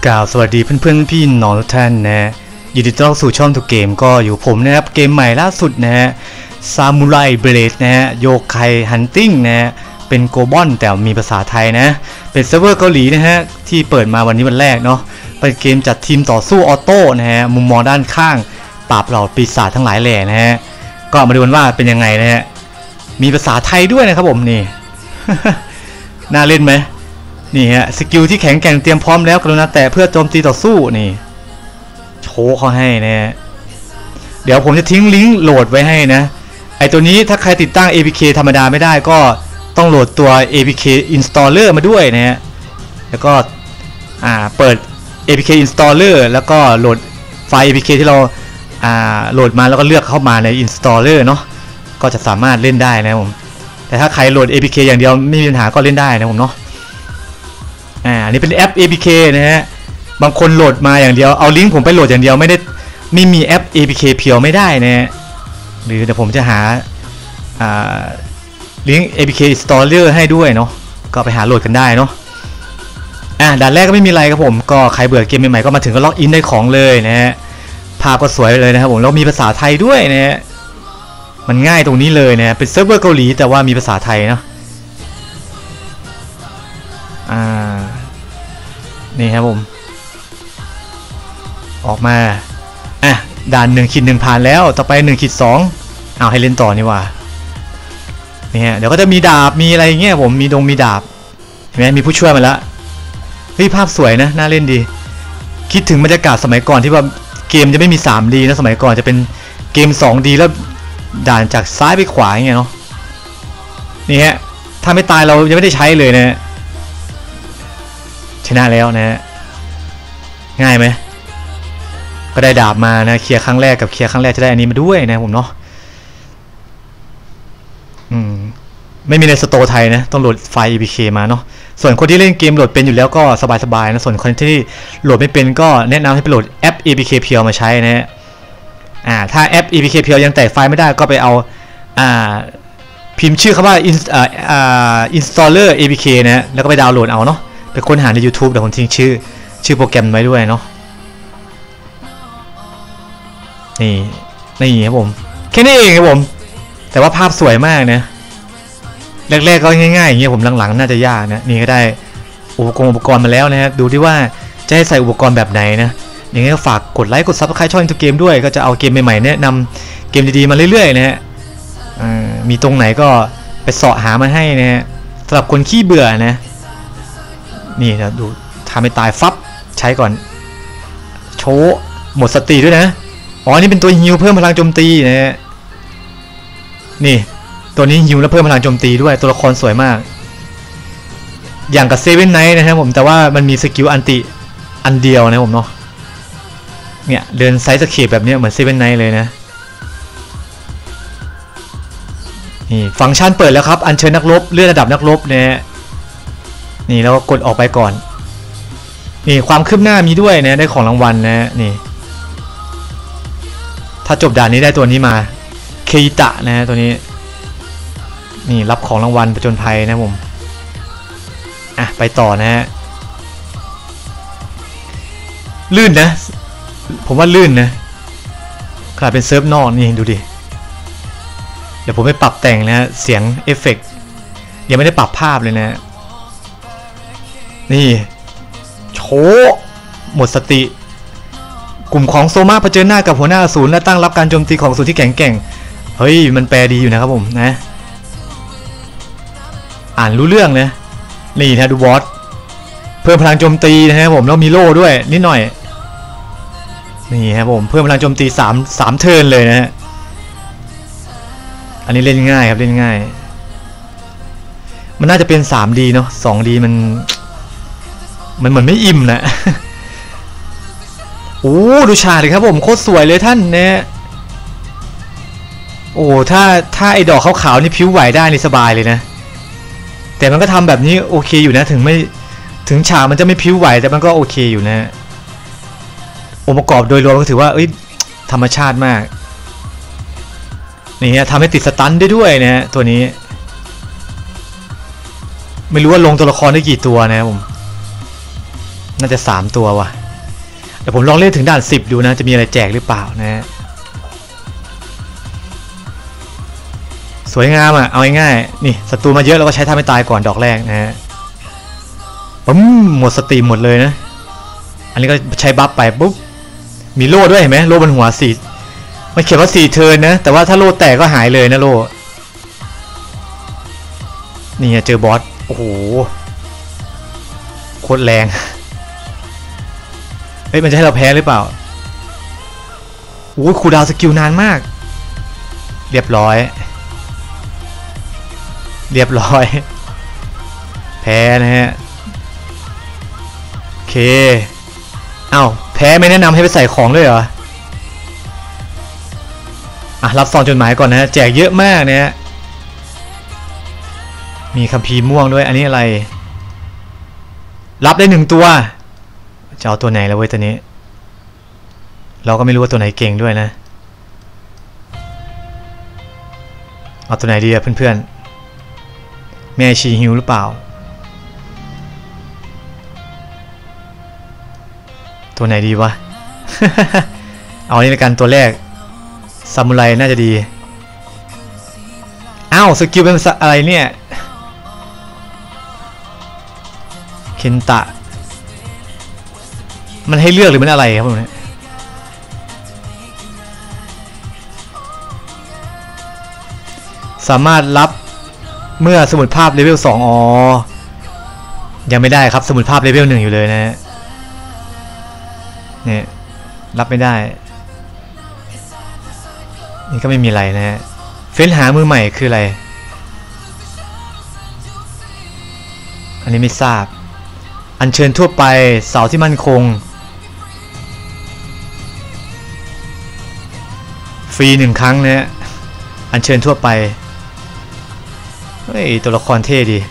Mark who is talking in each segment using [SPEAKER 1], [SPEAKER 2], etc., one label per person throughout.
[SPEAKER 1] กล่าวสวัสดีเพื่อนๆพี่น้องทุกท่านนะยินดีต้อนรับสู่ช่องทุกเกมก็อยู่ผมนะครับเกมใหม่ล่าสุดนะฮะซามูไรเบลดนะฮะโยไคฮันติ้งนะฮะเป็นโกบอนแต่มีภาษาไทยนะเป็นเซิร์ฟเวอร์เกาหลีนะฮะที่เปิดมาวันนี้วันแรกเนาะเป็นเกมจัดทีมต่อสู้ออโต้นะฮะมุมมองด้านข้างปราบเหล่าปีศาจทั้งหลายแหล่นะฮะก็มาดูกันว่าเป็นยังไงนะฮะมีภาษาไทยด้วยนะครับผมนี่ น่าเล่นไหมนี่ฮะสกิลที่แข็งแกร่งเตรียมพร้อมแล้วกรุณาแตะเพื่อโจมตีต่อสู้นี่โชว์เขาให้นะฮะเดี๋ยวผมจะทิ้งลิงก์โหลดไว้ให้นะไอตัวนี้ถ้าใครติดตั้ง APK ธรรมดาไม่ได้ก็ต้องโหลดตัว APK Installer มาด้วยนะฮะแล้วก็เปิด APK Installer แล้วก็โหลดไฟล์ APK ที่เราโหลดมาแล้วก็เลือกเข้ามาใน Installer เนาะก็จะสามารถเล่นได้นะผมแต่ถ้าใครโหลด APK อย่างเดียวไม่มีปัญหาก็เล่นได้นะผมเนาะอันนี้เป็นแอป APK นะฮะบางคนโหลดมาอย่างเดียวเอาลิงก์ผมไปโหลดอย่างเดียวไม่มีแอป APK เพียวไม่ได้นะฮะหรือเดี๋ยวผมจะหาลิงก์ APK Installer ให้ด้วยเนาะก็ไปหาโหลดกันได้เนาะด่านแรกก็ไม่มีอะไรครับผมก็ใครเบื่อเกมใหม่ๆก็มาถึงก็ล็อกอินได้ของเลยนะฮะภาพก็สวยเลยนะครับผมแล้วมีภาษาไทยด้วยนะฮะมันง่ายตรงนี้เลยนะเป็นเซิร์ฟเวอร์เกาหลีแต่ว่ามีภาษาไทยเนาะนี่ครับผมออกมาด่าน1-1ผ่านแล้วต่อไป1-2เอาให้เล่นต่อนี่ว่านี่ฮะเดี๋ยวก็จะมีดาบมีอะไรเงี้ยผมมีดาบเห็นไหมมีผู้ช่วยมาแล้วเฮ้ยภาพสวยนะน่าเล่นดีคิดถึงบรรยากาศสมัยก่อนที่ว่าเกมจะไม่มี 3D นะสมัยก่อนจะเป็นเกม 2D แล้วด่านจากซ้ายไปขวาอย่างเงี้ยเนาะนี่ฮะถ้าไม่ตายเรายังไม่ได้ใช้เลยนะชนะแล้วนะง่ายไหมก็ได้ดาบมานะเคลียร์ครั้งแรกกับเคลียร์ครั้งแรกจะได้อันนี้มาด้วยนะผมเนาะไม่มีในสโตร์ไทยนะต้องโหลดไฟล์ APK มาเนาะส่วนคนที่เล่นเกมโหลดเป็นอยู่แล้วก็สบายๆนะส่วนคนที่โหลดไม่เป็นก็แนะนำให้ไปโหลดแอป APK เพียวมาใช้นะฮะถ้าแอป APK เพียวยังแตกไฟล์ไม่ได้ก็ไปเอาพิมพ์ชื่อคำว่าinstaller APK นะแล้วก็ไปดาวน์โหลดเอาเนาะไปค้นหาใน YouTube เดี๋ยวผมทิ้งชื่อโปรแกรมไว้ด้วยเนาะนี่ครับผมแค่นี้เองครับผมแต่ว่าภาพสวยมากนะแรกๆก็ง่ายๆอย่างเงี้ยผมหลังๆน่าจะยากนะนี่ก็ได้อุปกรณ์มาแล้วนะฮะดูดิว่าจะให้ใส่อุปกรณ์แบบไหนนะอย่างงี้ก็ฝากกดไลค์กด Subscribe ช่องทุกเกมด้วยก็จะเอาเกมใหม่ๆแนะนำเกมดีๆมาเรื่อยๆนะฮะมีตรงไหนก็ไปเสาะหามาให้นะฮะสำหรับคนขี้เบื่อนะนี่นะดูทำให้ตายฟับใช้ก่อนโชว์หมดสติด้วยนะอ๋อนี่เป็นตัวฮิวเพิ่มพลังโจมตีนะฮะนี่ตัวนี้ฮิวแล้วเพิ่มพลังโจมตีด้วยตัวละครสวยมากอย่างกับเซเว่นไนท์นะครับผมแต่ว่ามันมีสกิลอันติอันเดียวนะผมเนาะเนี่ยเดินไซส์สเคปแบบนี้เหมือนเซเว่นไนท์เลยนะนี่ฟังก์ชันเปิดแล้วครับอัญเชิญนักรบเลื่อนระดับนักรบนะฮะนี่แล้วก็กดออกไปก่อนนี่ความคืบหน้ามีด้วยนะได้ของรางวัลนะนี่ถ้าจบด่านนี้ได้ตัวนี้มาเคอิตะนะตัวนี้นี่รับของรางวัลผจญภัยนะผมไปต่อนะฮะลื่นนะผมว่าลื่นนะขนาดเป็นเซิร์ฟนอกนี่ดูดิเดี๋ยวผมไปปรับแต่งนะเสียงเอฟเฟกต์ยังไม่ได้ปรับภาพเลยนะนี่โชว์หมดสติกลุ่มของโซมาเผชิญหน้ากับหัวหน้าอสูรและตั้งรับการโจมตีของอสูรที่แข็งแกร่งเฮ้ยมันแปลดีอยู่นะครับผมนะอ่านรู้เรื่องนะนี่นะดูบอสเพิ่มพลังโจมตีนะครับผมแล้วมีโล่ด้วยนิดหน่อยนี่ครับผมเพิ่มพลังโจมตี3เทิร์นเลยนะฮะอันนี้เล่นง่ายครับเล่นง่ายมันน่าจะเป็น 3D เนาะ 2D มันเหมือนไม่อิ่มนะโอ้ดูฉากเลยครับผมโคตรสวยเลยท่านเนี่ยโอ้ถ้าไอ้ดอกขาวๆนี่ผิวไหวได้นี่สบายเลยนะแต่มันก็ทำแบบนี้โอเคอยู่นะถึงฉากมันจะไม่ผิวไหวแต่มันก็โอเคอยู่นะองค์ประกอบโดยรวมก็ถือว่าธรรมชาติมากนี่ฮะทำให้ติดสตันได้ด้วยนะตัวนี้ไม่รู้ว่าลงตัวละครได้กี่ตัวนะผมน่าจะ3ตัวว่ะเดี๋ยวผมลองเล่นถึงด่าน10ดูนะจะมีอะไรแจกหรือเปล่านะสวยงามอ่ะเอาง่ายๆนี่ศัตรูมาเยอะเราก็ใช้ท่าไม่ตายก่อนดอกแรกนะฮะปุ๊บหมดสตรีมหมดเลยนะอันนี้ก็ใช้บัฟไปปุ๊บมีโล่ด้วยเห็นไหมโล่บนหัว4มันเขียนว่า4เทิร์นนะแต่ว่าถ้าโล่แตกก็หายเลยนะโล่นี่เจอบอสโอ้โหโคตรแรงเฮ้ยมันจะให้เราแพ้หรือเปล่าโอ้ยคูลดาวน์สกิลนานมากเรียบร้อยแพ้นะฮะโอเคเอ้าแพ้ไม่แนะนำให้ไปใส่ของด้วยเหรอรับซองจดหมายก่อนนะแจกเยอะมากเนี่ยมีคัมภีร์ม่วงด้วยอันนี้อะไรรับได้1ตัวจะเอาตัวไหนแล้วเว้ยตัวนี้เราก็ไม่รู้ว่าตัวไหนเก่งด้วยนะเอาตัวไหนดีอะเพื่อนๆแม่ชีฮิวหรือเปล่าตัวไหนดีวะ เอานี่ในการตัวแรกซามูไรน่าจะดีอ้าวสกิลเป็นอะไรเนี่ยเคนตะมันให้เลือกหรือมันอะไรครับผมเนี่ยสามารถรับเมื่อสมุดภาพเลเวล2อ๋อยังไม่ได้ครับสมุดภาพเลเวล1อยู่เลยนะเนี่ยรับไม่ได้นี่ก็ไม่มีอะไรนะฮะเฟ้นหามือใหม่คืออะไรอันนี้ไม่ทราบอัญเชิญทั่วไปเสาที่มั่นคงฟรี1ครั้งนะฮะอัญเชิญทั่วไปเฮ้ยตัวละครเท่ดี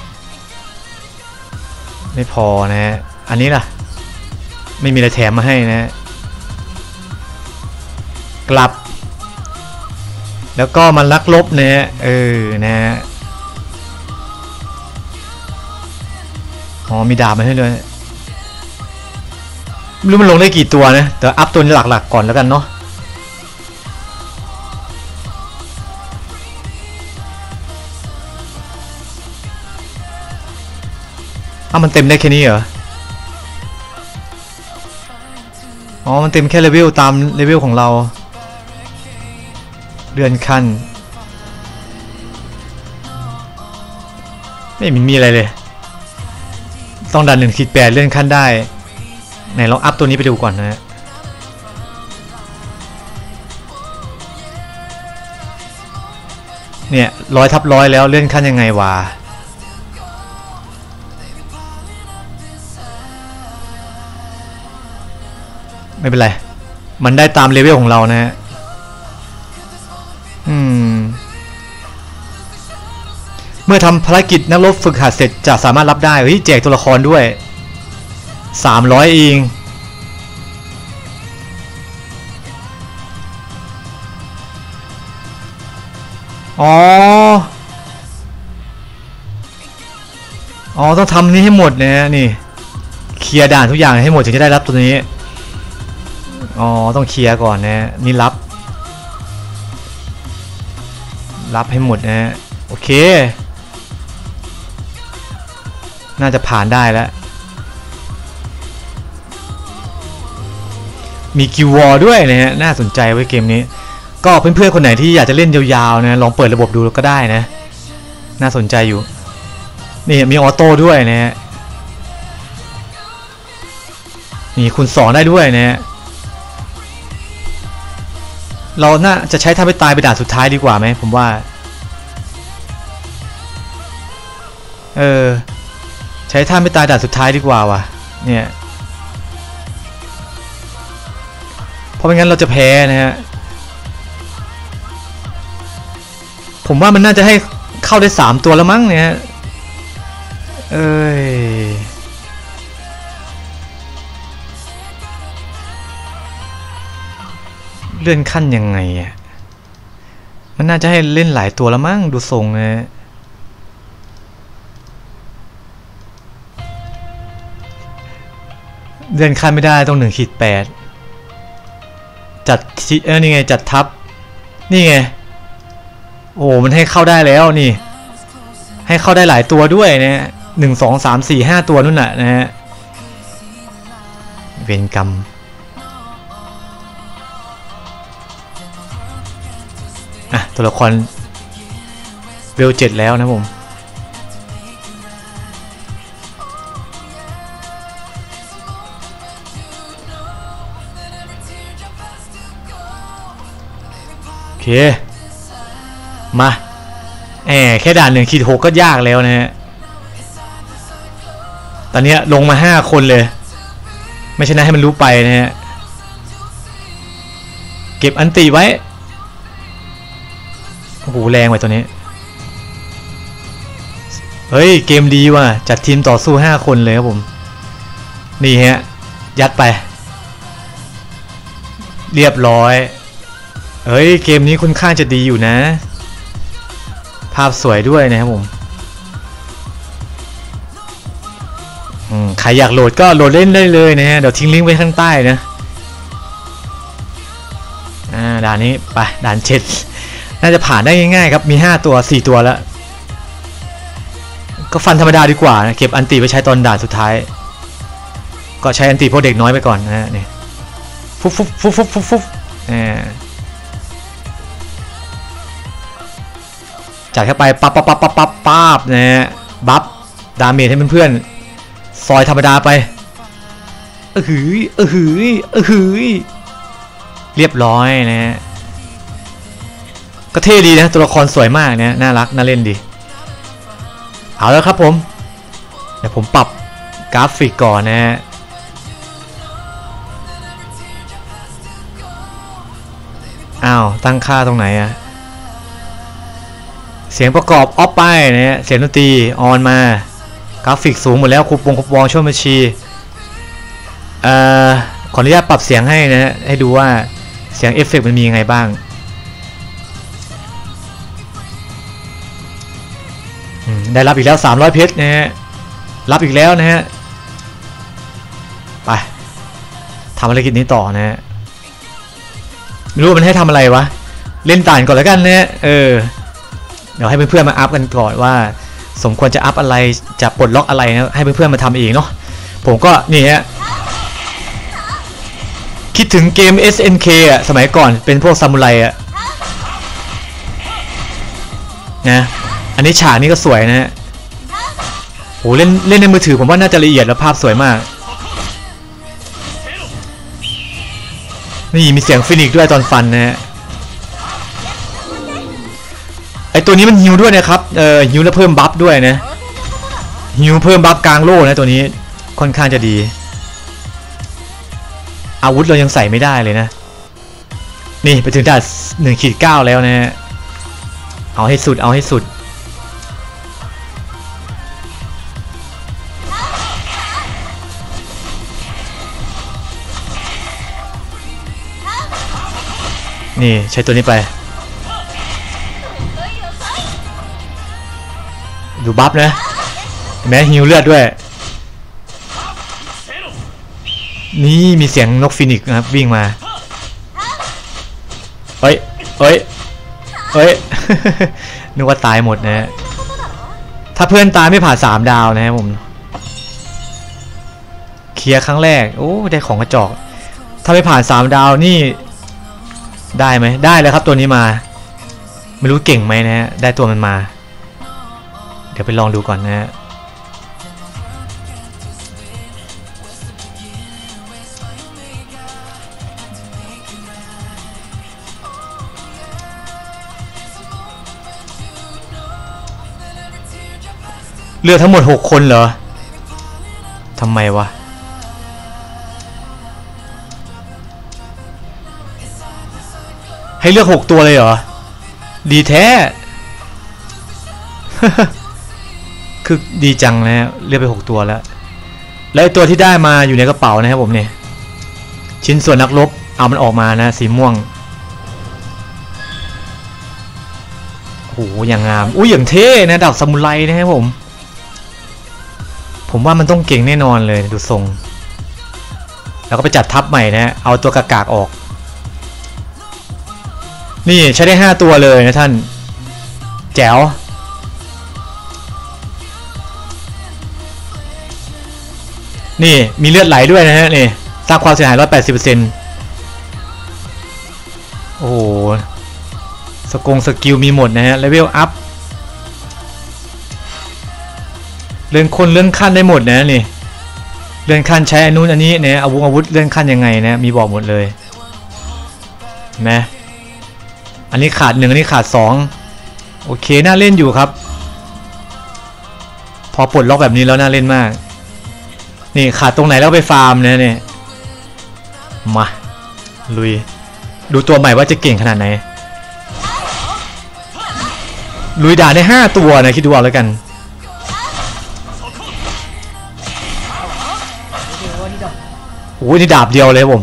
[SPEAKER 1] ไม่พอนะฮะอันนี้ล่ะไม่มีอะไรแถมมาให้นะกลับแล้วก็มันลักลบนะฮะนะฮะอ๋อมีดาบมาให้ด้วยไม่รู้มันลงได้กี่ตัวนะแต่อัพตัวนี้หลักๆก่อนแล้วกันเนาะมันเต็มได้แค่นี้เหรออ๋อมันเต็มแค่เลเวลตามเลเวลของเราเลื่อนขั้นไม่มีอะไรเลยต้องดัน1-8เลื่อนขั้นได้ไหนลองอัพตัวนี้ไปดูก่อนนะเนี่ย100/100แล้วเลื่อนขั้นยังไงวะไม่เป็นไรมันได้ตามเลเวลของเรานะฮะเมื่อทำภารกิจนักรบฝึกหัดเสร็จจะสามารถรับได้แจกตัวละครด้วย300เองต้องทำนี้ให้หมดนะนี่เคลียร์ด่านทุกอย่างให้หมดถึงจะได้รับตัวนี้ต้องเคลียร์ก่อนนะนี่รับให้หมดนะโอเคน่าจะผ่านได้แล้วมีกิววอร์ด้วยนะฮะน่าสนใจไว้เกมนี้ก็เพื่อนๆคนไหนที่อยากจะเล่นยาวๆนะลองเปิดระบบดูก็ได้นะน่าสนใจอยู่นี่มีออโต้ด้วยนะฮะนี่คูณ2ได้ด้วยนะฮะเราน่าจะใช้ทำให้ตายไปด่านสุดท้ายดีกว่าไหมผมว่าใช้ท่าไม่ตายด่านสุดท้ายดีกว่าว่ะเนี่ยเพราะไม่งั้นเราจะแพ้นะฮะผมว่ามันน่าจะให้เข้าได้3ตัวแล้วมั้งเนี่ยเลื่อนขั้นยังไงอ่ะมันน่าจะให้เล่นหลายตัวแล้วมั้งดูทรงนะเลื่อนขั้นไม่ได้ต้อง1-8จัดนี่ไงจัดทับนี่ไงโอ้มันให้เข้าได้แล้วนี่ให้เข้าได้หลายตัวด้วยนะ1 2 3 4 5ตัวนู่นน่ะนะฮะเวรกรรมอ่ะตัวละครเวล7แล้วนะผมโอเคมาแค่ด่าน1-6ก็ยากแล้วนะฮะตอนนี้ลงมา5คนเลยไม่ชนะให้มันรู้ไปนะฮะเก็บอันติไว้โอ้โหแรงไปตัวนี้เฮ้ยเกมดีว่ะจัดทีมต่อสู้5คนเลยครับผมนี่ฮะยัดไปเรียบร้อยเฮ้ยเกมนี้ค่อนข้างจะดีอยู่นะภาพสวยด้วยนะครับผมใครอยากโหลดก็โหลดเล่นได้เลยนะฮะเดี๋ยวทิ้งลิงก์ไว้ข้างใต้นะด่านนี้ไปด่าน7น่าจะผ่านได้ง่ายๆครับมี5ตัว4ตัวแล้วก็ฟันธรรมดาดีกว่านะเก็บอันติไปใช้ตอนด่านสุดท้ายก็ใช้อันติพวกเด็กน้อยไปก่อนนะนี่ฟุ๊บฟุ๊บฟุ๊บฟุ๊บฟุ๊บฟุ๊บจัดเข้าไปปั๊บปั๊บปั๊บปั๊บปั๊บปั๊บนะฮะบัฟดาเมจให้เพื่อนๆซอยธรรมดาไปเรียบร้อยนะฮะก็เท่ดีนะตัวละครสวยมากนะน่ารักน่าเล่นดีเอาแล้วครับผมเดี๋ยวผมปรับกราฟิกก่อนนะฮะอ้าวตั้งค่าตรงไหนอะเสียงประกอบออฟไปนะฮะเสียงดนตรีออนมากราฟิกสูงหมดแล้วคูปองช่วยมาชีขออนุญาตปรับเสียงให้นะฮะให้ดูว่าเสียงเอฟเฟกต์มันมียังไงบ้างได้รับอีกแล้ว300เพชรนะฮะรับอีกแล้วนะฮะไปทำภารกิจนี้ต่อนะฮะไม่รู้มันให้ทำอะไรวะเล่นด่านก่อนแล้วกันนะฮะเดี๋ยวให้เพื่อนๆมาอัพกันก่อนว่าสมควรจะอัพอะไรจะปลดล็อกอะไรนะให้เพื่อนๆมาทำเองเนาะผมก็นี่ฮะคิดถึงเกม SNK อ่ะสมัยก่อนเป็นพวกซามูไรอ่ะนะอันนี้ฉากนี้ก็สวยนะฮะโหเล่นในมือถือผมว่าน่าจะละเอียดและภาพสวยมากนี่มีเสียงฟินิกด้วยตอนฟันนะฮะไอตัวนี้มันฮิวด้วยนะครับฮิวแล้วเพิ่มบัฟด้วยนะฮิวเพิ่มบัฟกลางโล่นะตัวนี้ค่อนข้างจะดีอาวุธเรายังใส่ไม่ได้เลยนะนี่ไปถึงด่าน1-9แล้วนะฮะเอาให้สุดเอาให้สุดนี่ใช้ตัวนี้ไปดูบัฟนะแม้ฮิวเลือดด้วยนี่มีเสียงนกฟินิกส์นะครับวิ่งมาเฮ้ย นึกว่าตายหมดนะถ้าเพื่อนตายไม่ผ่าน3 ดาวนะครับผมเคลียร์ครั้งแรกโอ้ได้ของกระจอกถ้าไม่ผ่าน3 ดาวนี่ได้ไหมได้แล้วครับตัวนี้มาไม่รู้เก่งไหมนะฮะได้ตัวมันมาเดี๋ยวไปลองดูก่อนนะฮะเลือกทั้งหมด6 คนเหรอทำไมวะให้เลือก6 ตัวเลยเหรอดีแท้ คือดีจังนะเลือกไป6 ตัวแล้วแล้วตัวที่ได้มาอยู่ในกระเป๋านะครับผมเนี่ยชิ้นส่วนนักรบเอามันออกมานะสีม่วงโอ้โหอย่างงามอุ้ยอย่างเท่นะดาบซามูไรนะครับผมว่ามันต้องเก่งแน่นอนเลยดูทรงแล้วก็ไปจัดทับใหม่นะเอาตัวกากๆออกนี่ใช้ได้5ตัวเลยนะท่านแจ๋วนี่มีเลือดไหลด้วยนะฮะนี่สร้างความเสียหาย 180%โอ้โหสกิลมีหมดนะฮะเลเวลอัพเลื่อนคนเลื่อนขั้นได้หมดนะนี่เลื่อนขั้นใช้อันนู้นอันนี้เนี่ยอาวุธเลื่อนขั้นยังไงนะมีบอกหมดเลยนะอันนี้ขาด1อันนี้ขาด2โอเคน่าเล่นอยู่ครับพอปลดล็อกแบบนี้แล้วน่าเล่นมากนี่ขาดตรงไหนแล้วไปฟาร์มนะเนี่ยมาลุยดูตัวใหม่ว่าจะเก่งขนาดไหนลุยด่าได้5ตัวนะคิดดูเอาแล้วกันโอ้ยนี่ดาบเดียวเลยผม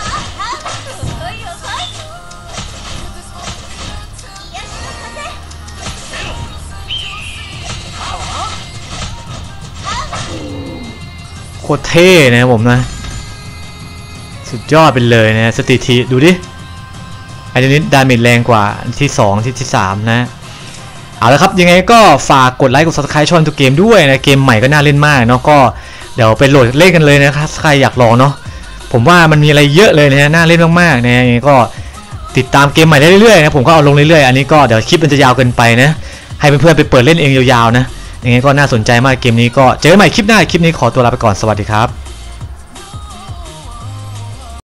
[SPEAKER 1] โคตรเท่นะผมนะสุดยอดไปเลยนะสถิติดูดิอันนี้ดาเมจแรงกว่าที่2ที่3นะเอาละครับยังไงก็ฝากกดไลค์กด Subscribe ช่องทุกเกมด้วยนะเกมใหม่ก็น่าเล่นมากเนาะก็เดี๋ยวไปโหลดเล่นกันเลยนะครับใครอยากลองเนาะผมว่ามันมีอะไรเยอะเลยนะน่าเล่นมากๆนะยังไงก็ติดตามเกมใหม่ได้เรื่อยๆนะผมก็เอาลงเรื่อยๆอันนี้ก็เดี๋ยวคลิปมันจะยาวเกินไปนะให้เพื่อนๆไปเปิดเล่นเองยาวๆนะยังไงก็น่าสนใจมากเกมนี้ก็เจอกันใหม่คลิปหน้าคลิปนี้ขอตัวลาไปก่อนสวัสดีครับ